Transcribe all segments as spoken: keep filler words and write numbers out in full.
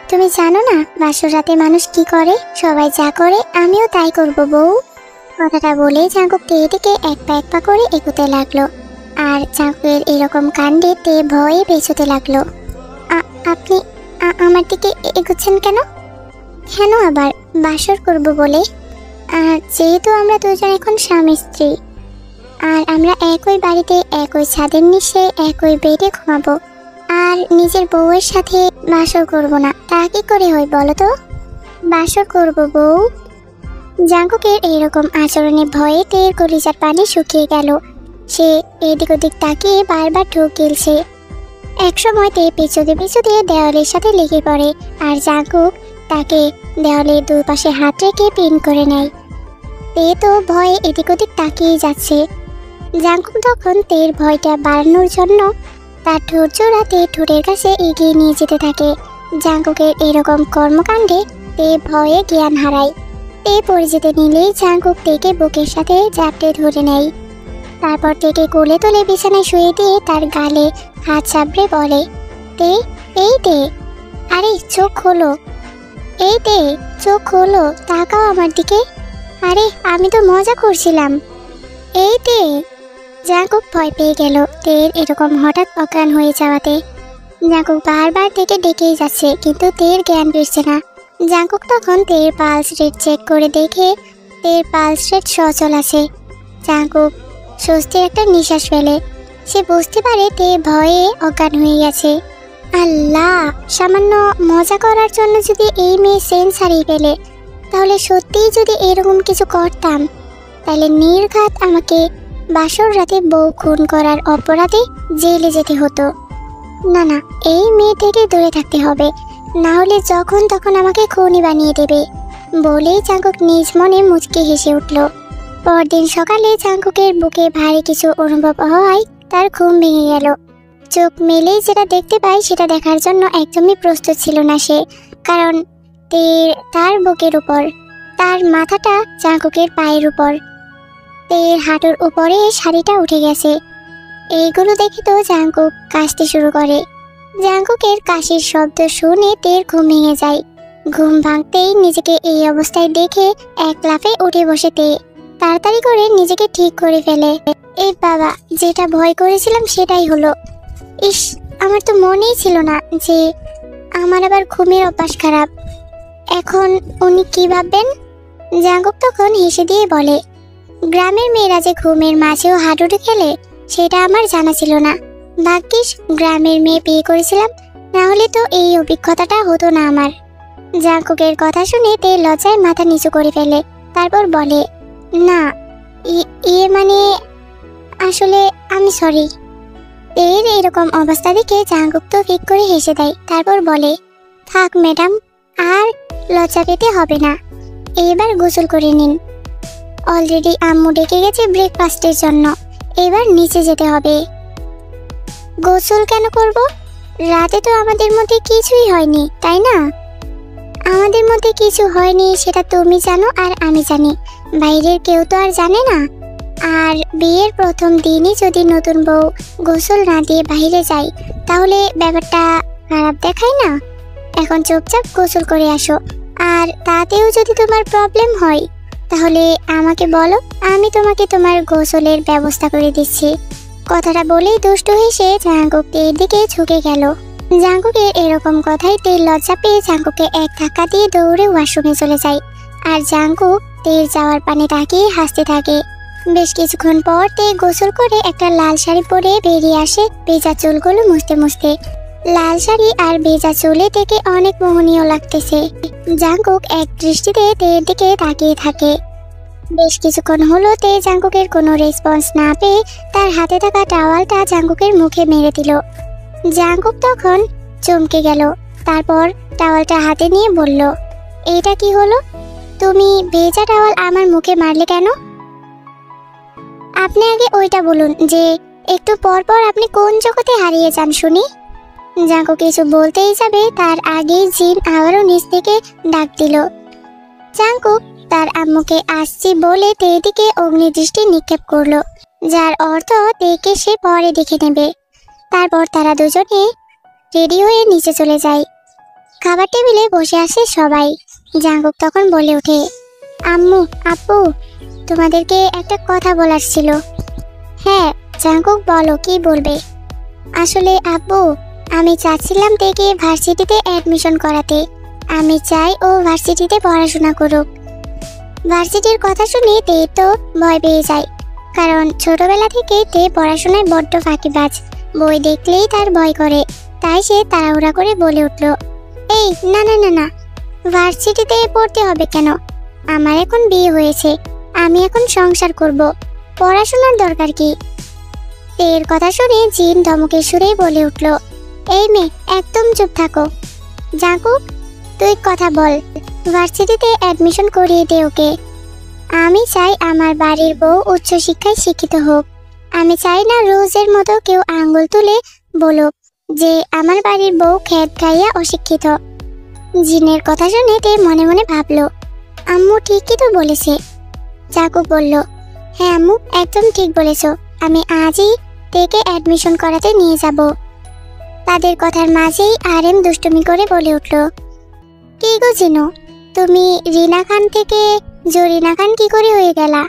তুমি জানো না বাসর রাতে মানুষ কি করে? সবাই যা করে আমিও তাই করব বউ। কথাটা বলে জাঙ্কুক তেয়ের দিকে এক পা এক পা করে এগোতে লাগলো। আর জাঙ্কুকের এরকম কাণ্ডে তে ভয়ে পেছোতে লাগলো। আপনি আমার দিকে এগোচ্ছেন কেন? কেন আবার? বাসর করব বলে। আর যেহেতু আমরা দুজন এখন স্বামী স্ত্রী, আর আমরা একই বাড়িতে একই ছাদের নিচে একই বেডে ঘুমাবো, আর নিজের বউয়ের সাথে বাসর করব না, তা কি করে হয় বলো তো? বাসর করব বউ। জাঙ্কুকের এইরকম আচরণে ভয়ে তের কলিজার পানি শুকিয়ে গেল। সে এদিক ওদিক তাকিয়ে বারবার ঢোক গিলছে। একসময় তে পেছতে পেছতে দেওয়ালের সাথে লেগে পড়ে, আর জাঙ্কুক তাকে দেওয়ালের দুই পাশে হাত রেখে পিন করে নেয়। তে তো ভয়ে এদিক ওদিক তাকিয়ে যাচ্ছে। জাঙ্কুক তখন তের ভয়টা বাড়ানোর জন্য তার ঠোঁট জোড়া তে ঠোঁটের কাছে এগিয়ে নিয়ে যেতে থাকে। জাঙ্কুকের এরকম কর্মকাণ্ডে তে ভয়ে জ্ঞান হারায়। তে পড়ে যেতে নিলেই জাঙ্কুক তেকে বুকের সাথে জাপটে ধরে নেয়। তারপর তেকে কোলে তুলে বিছানায় শুয়ে দিয়ে তার গালে হাত চাপড়ে বলে, তে এই তে, আরে চোখ খোলো, এই তে চোখ খোলো, তাকাও আমার দিকে। আরে আমি তো মজা করছিলাম, এই তে। জাঙ্কুক ভয় পেয়ে গেল তের এরকম হঠাৎ অজ্ঞান হয়ে যাওয়াতে। জাঙ্কুক বারবার তেকে ডেকেই যাচ্ছে, কিন্তু তের জ্ঞান ফিরছে না। জাঙ্কুক তখন তের পালস রেট চেক করে দেখে তের পালস রেট সচল আছে। জাঙ্কুক স্বস্তির একটা নিঃশ্বাস ফেলে। সে বুঝতে পারে তে ভয়ে অজ্ঞান হয়ে গেছে। আল্লাহ, সামান্য মজা করার জন্য যদি এই মেয়ে সেন্স হারিয়ে ফেলে, তাহলে সত্যিই যদি এরকম কিছু করতাম, তাহলে নির্ঘাত আমাকে বাসর রাতে বউ খুন করার অপরাধে জেলে যেতে হতো। না না, এই মেয়ে থেকে দূরে থাকতে হবে, না হলে যখন তখন আমাকে খুনি বানিয়ে দেবে বলেই জাঙ্কুক নিজ মনে মুচকি হেসে উঠল। পরদিন সকালে জাঙ্কুকের বুকে ভারী কিছু অনুভব হওয়ায় তার ঘুম ভেঙে গেল। চোখ মেলেই যেটা দেখতে পায় সেটা দেখার জন্য একদমই প্রস্তুত ছিল না সে, কারণ তের তার বুকের উপর, তার মাথাটা জাঙ্কুকের পায়ের উপর, তের হাঁটুর উপরে শাড়িটা উঠে গেছে। এইগুলো দেখে তো জাঙ্কুক কাশতে শুরু করে। জাঙ্কুকের কাশির শব্দ শুনে তের ঘুম ভেঙে যায়। ঘুম ভাঙতেই নিজেকে এই অবস্থায় দেখে এক লাফে উঠে বসে তে তাড়াতাড়ি করে নিজেকে ঠিক করে ফেলে। এই বাবা, যেটা ভয় করেছিলাম সেটাই হলো। ইস, আমার তো মনেই ছিল না যে আমার আবার ঘুমের অভ্যাস খারাপ। এখন উনি কি ভাববেন? জাঙ্কুক তখন হেসে দিয়ে বলে, গ্রামের মেয়েরা যে ঘুমের মাঝেও হাডুডু খেলে সেটা আমার জানা ছিল না। ভাগ্যিস গ্রামের মেয়ে বিয়ে করেছিলাম, না হলে তো এই অভিজ্ঞতাটা হতো না আমার। জাঙ্কুকের কথা শুনে তে লজ্জায় মাথা নিচু করে ফেলে। তারপর বলে, না, ইয়ে মানে আসলে আমি সরি। এর এরকম অবস্থা দেখে জাঙ্কুক তো ফিক করে হেসে দেয়। তারপর বলে, থাক ম্যাডাম, আর লজ্জা পেতে হবে না, এবার গোসল করে নিন। অলরেডি আম্মু ডেকে গেছে ব্রেকফাস্টের জন্য, এবার নিচে যেতে হবে। গোসল কেন করব? রাতে তো আমাদের মধ্যে কিছুই হয়নি, তাই না? আমাদের মধ্যে কিছু হয়নি সেটা তুমি জানো আর আমি জানি, বাইরের কেউ তো আর জানে না। আর বিয়ের প্রথম দিনই যদি নতুন বউ গোসল না দিয়ে বাইরে যায়, তাহলে ব্যাপারটা খারাপ দেখায় না? এখন চুপচাপ গোসল করে আসো, আর তাতেও যদি তোমার প্রবলেম হয় তাহলে আমাকে বলো, আমি তোমাকে তোমার গোসলের ব্যবস্থা করে দিচ্ছি। কথাটা বলেই দুষ্টু হেসে জাঙ্কুক তের দিকে ঝুঁকে গেল। জাঙ্কুকের এরকম কথায় তের লজ্জা পেয়ে জাঙ্কুকে এক ধাক্কা দিয়ে দৌড়ে ওয়াশরুমে চলে যায়। আর জাঙ্কুক তের যাওয়ার পানে তাকিয়ে হাসতে থাকে। বেশ কিছুক্ষণ পর তে গোসল করে একটা লাল শাড়ি পরে বেরিয়ে আসে ভেজা চুলগুলো মুছতে মুছতে। লাল শাড়ি আর ভেজা চুলে থেকে অনেক মোহনীয় লাগতেছে। জাঙ্কুক এক দৃষ্টিতে তের দিকে তাকিয়ে থাকে। বেশ কিছুক্ষণ হলো তে জাঙ্কুকের কোনো রেসপন্স না পেয়ে তার হাতে থাকা টাওয়ালটা জাঙ্কুকের মুখে মেরে দিল। জাঙ্কুক তখন চমকে গেল। তারপর টাওয়ালটা হাতে নিয়ে বলল, এইটা কি হলো? তুমি ভেজা টাওয়াল আমার মুখে মারলে কেন? আপনি আগে ওইটা বলুন যে একটু পর পর আপনি কোন জগতে হারিয়ে যান শুনি। জাঙ্কুক কিছু বলতেই যাবে তার আগেই জিন আবারও নিচ থেকে ডাক দিল। জাঙ্কুক তার আম্মুকে আসছি বলে তে দিকে অগ্নিদৃষ্টি নিক্ষেপ করলো, যার অর্থ তেকে সে পরে দেখে নেবে। তারপর তারা দুজনে রেডি হয়ে নিচে চলে যায়। খাবার টেবিলে বসে আসে সবাই। জাঙ্কুক তখন বলে ওঠে, আম্মু, আপু, তোমাদেরকে একটা কথা বলার ছিল। হ্যাঁ জাঙ্কুক, বলো কি বলবে। আসলে আব্বু, আমি চাচ্ছিলাম থেকে ভার্সিটিতে অ্যাডমিশন করাতে। আমি চাই ও ভার্সিটিতে পড়াশোনা করুক। ভার্সিটির কথা শুনে তে তো ভয় পেয়ে যায়, কারণ ছোটবেলা থেকে তে পড়াশোনায় বড্ড ফাঁকিবাজ। বই দেখলেই তার ভয় করে। তাই সে তাড়াহুড়া করে বলে উঠল, এই না না না না, ভার্সিটিতে পড়তে হবে কেন? আমার এখন বিয়ে হয়েছে, আমি এখন সংসার করব, পড়াশোনার দরকার কি? তের কথা শুনে জিন ধমকের সুরেই বলে উঠল, এই মেয়ে, একদম চুপ থাকো। জাঙ্কুক, তুই কথা বল, ভার্সিটিতে অ্যাডমিশন করিয়ে দে ওকে। আমি চাই আমার বাড়ির বউ উচ্চশিক্ষায় শিক্ষিত হোক। আমি চাই না রোজের মতো কেউ আঙ্গুল তুলে বলুক যে আমার বাড়ির বউ খ্যাত গাইয়া অশিক্ষিত। জিনের কথা শুনে তে মনে মনে ভাবলো, আম্মু ঠিকই তো বলেছে। জাঙ্কুক বলল, হ্যাঁ আম্মু, একদম ঠিক বলেছ। আমি আজই তেকে অ্যাডমিশন করাতে নিয়ে যাব। তাদের কথার মাঝেই আরএম দুষ্টুমি করে বলে উঠল, কি গো জিনু, তুমি রিনা খান থেকে জরিনা খান কি করে হয়ে গেলা?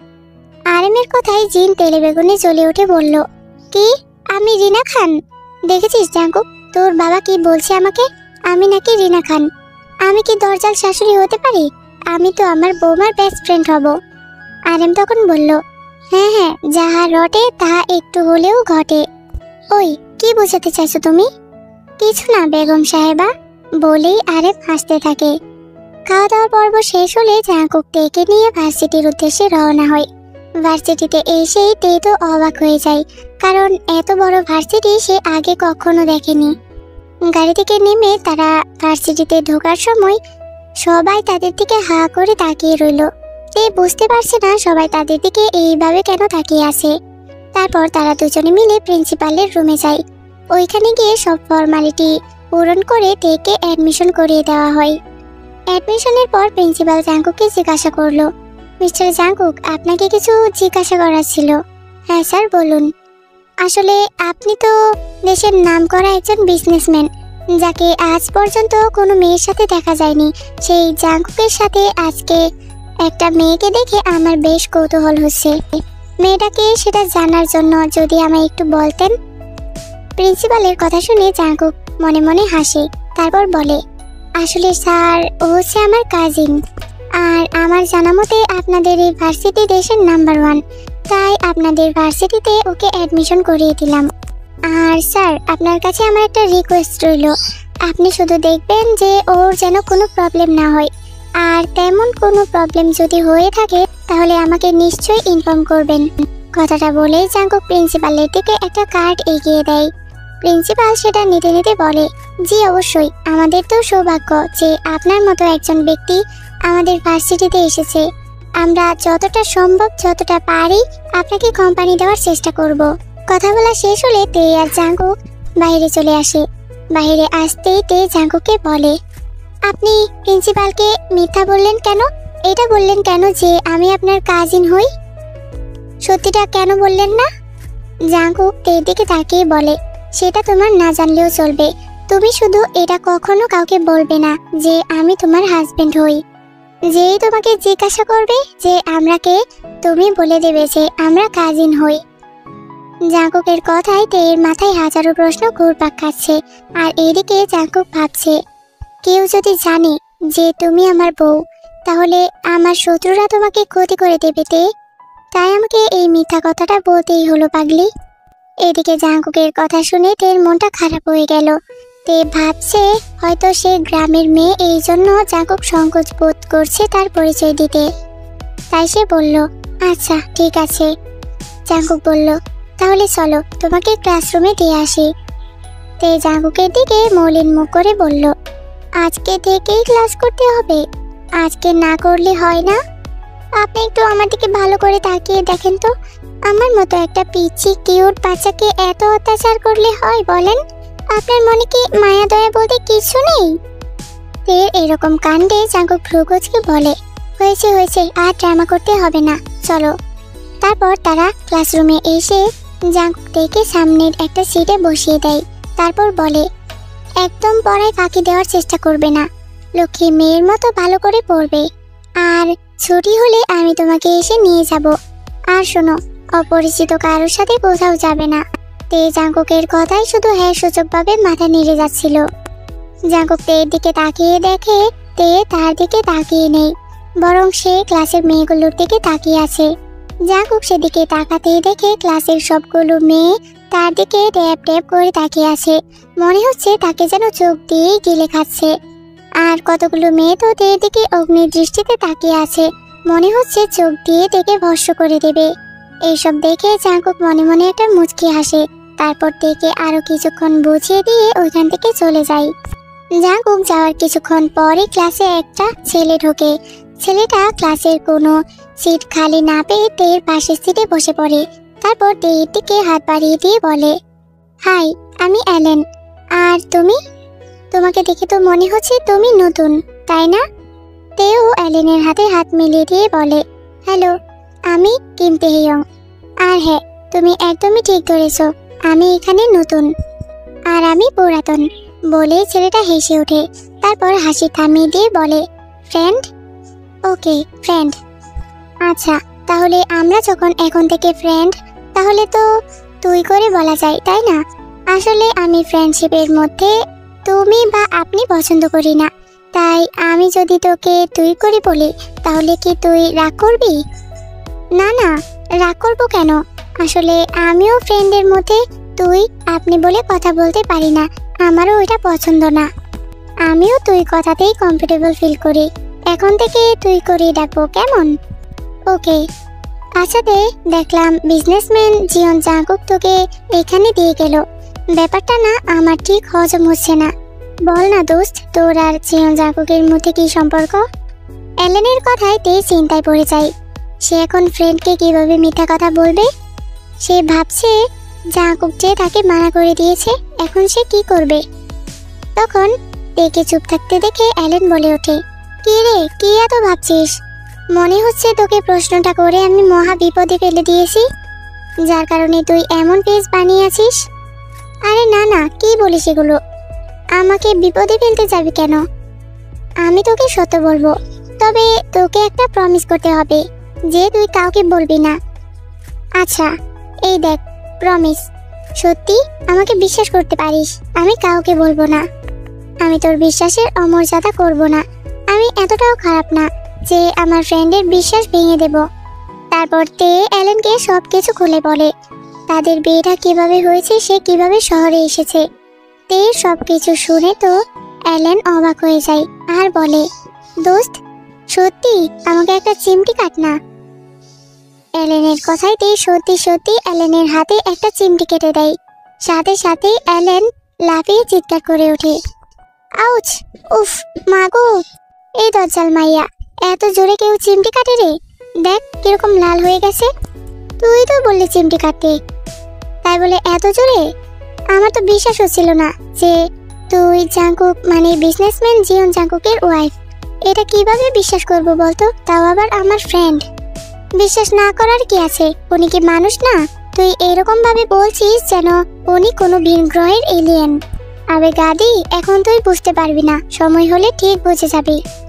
আরএমের কথায় জিন তেলে বেগুনে জ্বলে উঠে বলল, কি? আমি রিনা খান? দেখেছিস জাঙ্কুক, তোর বাবা কি বলছে আমাকে? আমি নাকি রিনা খান? আমি কি দরজাল শাশুড়ি হতে পারি? আমি তো আমার বৌমার বেস্ট ফ্রেন্ড হব। আরএম তখন বলল, হ্যাঁ হ্যাঁ, যাহা রটে তাহা একটু হলেও ঘটে। ওই, কি বোঝাতে চাইছো তুমি? কিছু না বেগম সাহেবা, বলেই আরএম হাসতে থাকে। খাওয়া দাওয়ার পর্ব শেষ হলে জাঙ্কুক তেকে নিয়ে ভার্সিটির উদ্দেশ্যে রওনা হয়। ভার্সিটিতে এসেই তে তো অবাক হয়ে যায়, কারণ এত বড় ভার্সিটি সে আগে কখনো দেখেনি। গাড়ি থেকে নেমে তারা ভার্সিটিতে ঢোকার সময় সবাই তাদের দিকে হা করে তাকিয়ে রইল। তে বুঝতে পারছে না সবাই তাদের দিকে এইভাবে কেন তাকিয়ে আছে। তারপর তারা দুজনে মিলে প্রিন্সিপালের রুমে যায়। ওইখানে গিয়ে সব ফর্মালিটি পূরণ করে তেকে অ্যাডমিশন করিয়ে দেওয়া হয়। অ্যাডমিশনের পর প্রিন্সিপাল জাঙ্কুককে জিজ্ঞাসা করলো, মিস্টার জাঙ্কুক, আপনাকে কিছু জিজ্ঞাসা করার ছিল। হ্যাঁ স্যার, বলুন। আসলে আপনি তো দেশের নামকরা একজন বিজনেসম্যান, যাকে আজ পর্যন্ত কোনো মেয়ের সাথে দেখা যায়নি। সেই জাঙ্কুকের সাথে আজকে একটা মেয়েকে দেখে আমার বেশ কৌতূহল হচ্ছে। মেয়েটাকে সেটা জানার জন্য যদি আমায় একটু বলতেন। প্রিন্সিপালের কথা শুনে জাঙ্কুক মনে মনে হাসে, তারপর বলে, আসলে স্যার, ও হচ্ছে আমার কাজিন। আর আমার জানা মতে আপনাদের এই ভার্সিটি দেশের নাম্বার ওয়ান, তাই আপনাদের ভার্সিটিতে ওকে অ্যাডমিশন করিয়ে দিলাম। আর স্যার, আপনার কাছে আমার একটা রিকোয়েস্ট রইল, আপনি শুধু দেখবেন যে ওর যেন কোনো প্রবলেম না হয়। আর তেমন কোনো প্রবলেম যদি হয়ে থাকে তাহলে আমাকে নিশ্চয়ই ইনফর্ম করবেন। কথাটা বলেই জাঙ্কুক প্রিন্সিপালের দিকে একটা কার্ড এগিয়ে দেয়। প্রিন্সিপাল সেটা নিতে নিতে বলে, জি অবশ্যই, আমাদের তো সৌভাগ্য যে আপনার মতো একজন ব্যক্তি আমাদের ভার্সিটিতে এসেছে। আমরা যতটা সম্ভব, যতটা পারি আপনাকে কোম্পানি দেওয়ার চেষ্টা করব। কথা বলা শেষ হলে তে আর জাঙ্কুক বাইরে চলে আসে। বাইরে আসতেই তে জাঙ্কুককে বলে, আপনি প্রিন্সিপালকে মিথ্যা বললেন কেন? এটা বললেন কেন যে আমি আপনার কাজিন হই? সত্যিটা কেন বললেন না? জাঙ্কুক তের দিকে তাকিয়ে বলে, সেটা তোমার না জানলেও চলবে। তুমি শুধু এটা কখনো কাউকে বলবে না যে আমি তোমার হাজবেন্ড হই। যেই তোমাকে জিজ্ঞাসা করবে যে আমরা কে, তুমি বলে দেবে যে আমরা কাজিন হই। জাঙ্কুকের কথায় তের মাথায় হাজারো প্রশ্ন ঘুরপাক খাচ্ছে। আর এদিকে জাঙ্কুক ভাবছে, কেউ যদি জানে যে তুমি আমার বউ, তাহলে আমার শত্রুরা তোমাকে ক্ষতি করে দেবে তে। তাই আমাকে এই মিথ্যা কথাটা বলতেই হলো পাগলি। এদিকে জাঙ্কুকের কথা শুনে তের মনটা খারাপ হয়ে গেল। তে ভাবছে হয়তো সে গ্রামের মেয়ে, এই জন্য জাঙ্কুক সংকোচ বোধ করছে তার পরিচয় দিতে। তাই সে বলল, আচ্ছা ঠিক আছে। জাঙ্কুক বলল, তাহলে চলো তোমাকে ক্লাসরুমে দিয়ে আসি। তে জাঙ্কুকের দিকে মলিন মুখ করে বলল, আজকে থেকেই ক্লাস করতে হবে? আজকে না করলে হয় না? আপনি একটু আমার দিকে ভালো করে তাকিয়ে দেখেন তো, আমার মতো একটা পিচ্ছি কিউট বাচ্চাকে এত অত্যাচার করলে হয় বলেন? আপনার মনে কি মায়া দয়া বলতে কিছু নেই? তের এরকম কাণ্ডে জাঙ্কুক ভ্রুকুচকে বলে, হয়েছে হয়েছে, আর ড্রামা করতে হবে না, চলো। তারপর তারা ক্লাসরুমে এসে জাঙ্কুক থেকে সামনের একটা সিটে বসিয়ে দেয়। তারপর বলে, একদম পড়ায় ফাঁকি দেওয়ার চেষ্টা করবে না। লক্ষ্মী মেয়ের মতো ভালো করে পড়বে। আর ছুটি হলে আমি তোমাকে এসে নিয়ে যাব। আর শোনো, অপরিচিত কারোর সাথে কোথাও যাবে না। তে জাঙ্কুকের কথাই শুধু হ্যাঁ সূচকভাবে মাথা নেড়ে যাচ্ছিল। জাঙ্কুক তের দিকে তাকিয়ে দেখে তে তার দিকে তাকিয়ে নেই, বরং সে ক্লাসের মেয়েগুলোর দিকে তাকিয়ে আছে। জাঙ্কুক সেদিকে তাকাতেই দেখে ক্লাসের সবগুলো মেয়ে তার দিকে ট্যাপ ট্যাপ করে তাকিয়ে আছে। মনে হচ্ছে তাকে যেন চোখ দিয়ে গিলে খাচ্ছে। আর কতগুলো মেয়ে তো তের দিকে অগ্নি দৃষ্টিতে তাকিয়ে আছে, মনে হচ্ছে চোখ দিয়ে তেকে ভস্ম করে দেবে। এইসব দেখে জাঙ্কুক মনে মনে একটা মুচকি হাসে। তারপর তেকে আরো কিছুক্ষণ বুঝিয়ে দিয়ে ওইখান থেকে চলে যায়। জাঙ্কুক যাওয়ার কিছুক্ষণ পরে ক্লাসে একটা ছেলে ঢোকে। ছেলেটা ক্লাসের কোনো সিট খালি না পেয়ে তের পাশের সিটে বসে পড়ে। তারপর তের দিকে হাত বাড়িয়ে দিয়ে বলে, হাই, আমি অ্যালেন। আর তুমি? তোমাকে দেখে তো মনে হচ্ছে তুমি নতুন, তাই না? তেও অ্যালেনের হাতে হাত মিলিয়ে দিয়ে বলে, হ্যালো, আমি কিম তেহিয়ং। আর হ্যাঁ, তুমি একদমই ঠিক ধরেছ, আমি এখানে নতুন আর আমি পুরাতন। বলে ছেলেটা হেসে ওঠে। তারপর হাসি থামিয়ে দিয়ে বলে, ফ্রেন্ড? ওকে, ফ্রেন্ড। আচ্ছা, তাহলে আমরা যখন এখন থেকে ফ্রেন্ড, তাহলে তো তুই করে বলা যায়, তাই না? আসলে আমি ফ্রেন্ডশিপের মধ্যে তুমি বা আপনি পছন্দ করি না। তাই আমি যদি তোকে তুই করে বলি, তাহলে কি তুই রাগ করবি? না না, রাগ করবো কেন? আসলে আমিও ফ্রেন্ডের মধ্যে তুই আপনি বলে কথা বলতে পারি না, আমারও ওইটা পছন্দ না। আমিও তুই কথাতেই কমফোর্টেবল ফিল করি। এখন থেকে তুই করে ডাকবো, কেমন? ওকে। আচ্ছা দে, দেখলাম বিজনেসম্যান জিয়ন জাঙ্কুক তোকে এখানে দিয়ে গেল। ব্যাপারটা না আমার ঠিক হজম হচ্ছে না। বল না দোস্ত, তোর আর জিয়ন জাঙ্কুকের মধ্যে কি সম্পর্ক? অ্যালেনের কথায় তে চিন্তায় পড়ে যায়। সে এখন ফ্রেন্ডকে কিভাবে মিথ্যা কথা বলবে? সে ভাবছে জাঙ্কুক যে তাকে মানা করে দিয়েছে, এখন সে কি করবে? তখন তেকে চুপ থাকতে দেখে অ্যালেন বলে ওঠে, কি রে, কি এত ভাবছিস? মনে হচ্ছে তোকে প্রশ্নটা করে আমি মহা বিপদে ফেলে দিয়েছি, যার কারণে তুই এমন ফেস বানিয়ে আছিস। আরে না না, কি বলিস এগুলো? আমাকে বিপদে ফেলতে যাবি কেন? আমি তোকে সত্য বলবো, তবে তোকে একটা প্রমিস করতে হবে যে তুই কাউকে বলবি না। আচ্ছা, এই দেখ, প্রমিস। সত্যি আমাকে বিশ্বাস করতে পারিস, আমি কাউকে বলবো না। আমি তোর বিশ্বাসের অমর্যাদা করব না। আমি এতটাও খারাপ না যে আমার ফ্রেন্ডের বিশ্বাস ভেঙে দেব। তারপর তে অ্যালেনকে সব কিছু খুলে বলে, তাদের বিয়েটা কিভাবে হয়েছে, সে কিভাবে শহরে এসেছে। তে সব কিছু শুনে তো অ্যালেন অবাক হয়ে যায় আর বলে, দোস্ত, সত্যি আমাকে একটা চিমটি কাট না। অ্যালেনের কথায় তে সত্যি সত্যি অ্যালেনের হাতে একটা চিমটি কেটে দেয়। সাথে সাথে অ্যালেন লাফিয়ে চিৎকার করে ওঠে, আউচ! উফ, মাগো! এই দজ্জাল মাইয়া, এত জোরে কেউ চিমটি কাটে রে? দেখ কিরকম লাল হয়ে গেছে। তুই তো বললি চিমটি কাটতে, তাই বলে এত জোরে? আমার তো বিশ্বাস হচ্ছিল না যে তুই জাঙ্কুক মানে বিজনেসম্যান জিয়ন জাঙ্কুকের ওয়াইফ। এটা কিভাবে বিশ্বাস করব বলতো, তাও আবার আমার ফ্রেন্ড। বিশ্বাস না করার কি আছে? উনি কি মানুষ না? তুই এরকম ভাবে বলছিস যেন উনি কোনো ভিন গ্রহের এলিয়েন। আবে গাদি, এখন তুই বুঝতে পারবি না, সময় হলে ঠিক বুঝে যাবি।